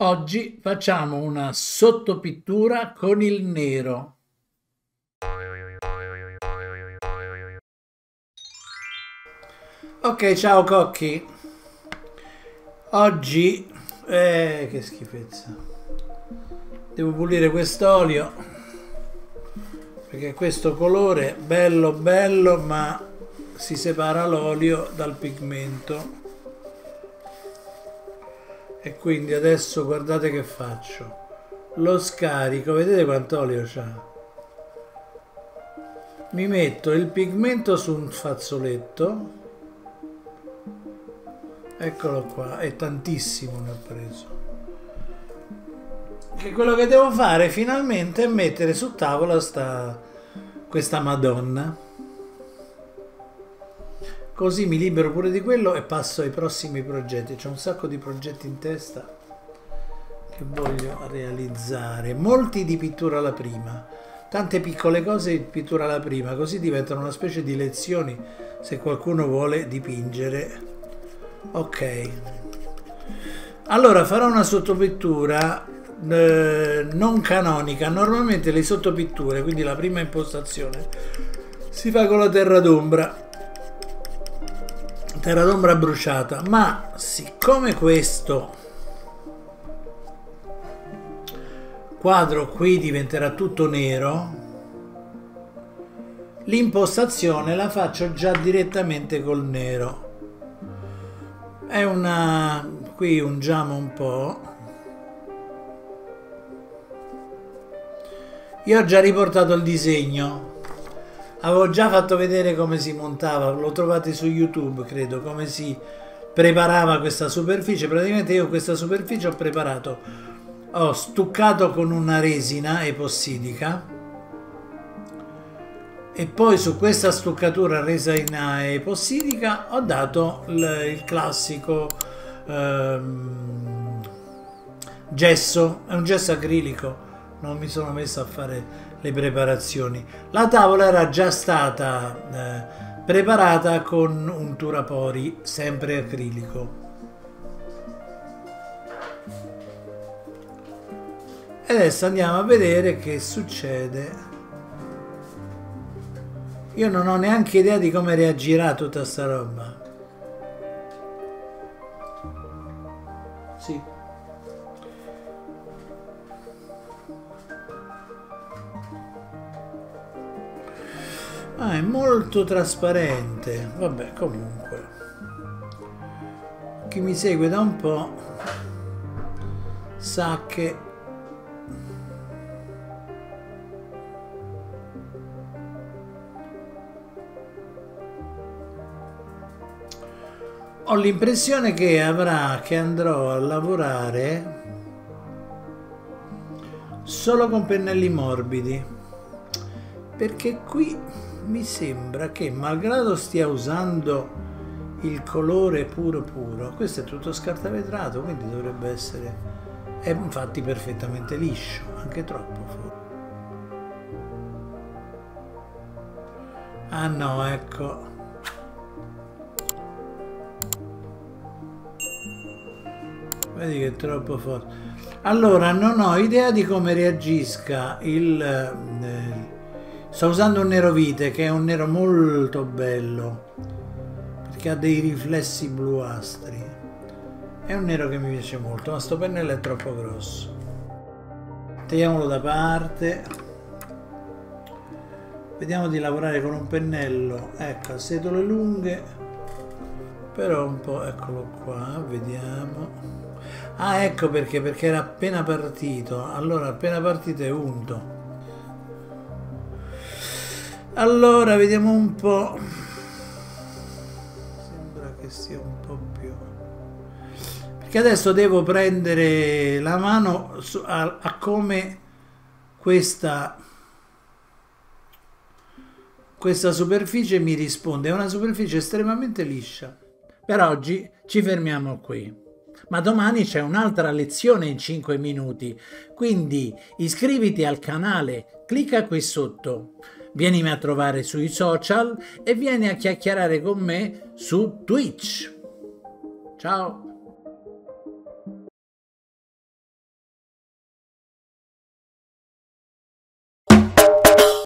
Oggi facciamo una sottopittura con il nero. Ok, ciao cocchi. Oggi, che schifezza. Devo pulire quest'olio perché questo colore bello bello, ma si separa l'olio dal pigmento. E quindi adesso guardate che faccio, lo scarico, vedete quanto olio c'ha, mi metto il pigmento su un fazzoletto, eccolo qua, è tantissimo ne ho preso, che quello che devo fare finalmente è mettere su tavola questa Madonna, così mi libero pure di quello e passo ai prossimi progetti. C'ho un sacco di progetti in testa che voglio realizzare, molti di pittura alla prima, tante piccole cose di pittura alla prima, così diventano una specie di lezioni se qualcuno vuole dipingere. Ok, allora farò una sottopittura non canonica. Normalmente le sottopitture, quindi la prima impostazione, si fa con la terra d'ombra bruciata, ma siccome questo quadro qui diventerà tutto nero, l'impostazione la faccio già direttamente col nero. È qui ungiamo un po'. Io ho già riportato il disegno, avevo già fatto vedere come si montava, lo trovate su YouTube credo, come si preparava questa superficie. Praticamente io questa superficie ho stuccato con una resina epossidica e poi su questa stuccatura resa in epossidica ho dato il classico gesso, è un gesso acrilico, non mi sono messo a fare le preparazioni. La tavola era già stata preparata con un turapori sempre acrilico. E adesso andiamo a vedere che succede. Io non ho neanche idea di come reagirà tutta sta roba. Sì. Ah, è molto trasparente. Vabbè, comunque, chi mi segue da un po' sa che ho l'impressione che andrò a lavorare solo con pennelli morbidi, perché qui mi sembra che, malgrado stia usando il colore puro, questo è tutto scartavetrato, quindi dovrebbe essere, è infatti perfettamente liscio, anche troppo forse. Ah no, ecco, vedi che è troppo forte. Allora non ho idea di come reagisca sto usando un nero vite, che è un nero molto bello perché ha dei riflessi bluastri, è un nero che mi piace molto, ma sto pennello è troppo grosso. Teniamolo da parte, vediamo di lavorare con un pennello, ecco, a setole lunghe, però un po', eccolo qua, vediamo. Ah, ecco perché era appena partito, allora appena partito è unto. Allora vediamo un po', sembra che sia un po' più, perché adesso devo prendere la mano a come questa superficie mi risponde. È una superficie estremamente liscia. Per oggi ci fermiamo qui, ma domani c'è un'altra lezione in 5 minuti, quindi iscriviti al canale, clicca qui sotto. Vienimi a trovare sui social e vieni a chiacchierare con me su Twitch. Ciao!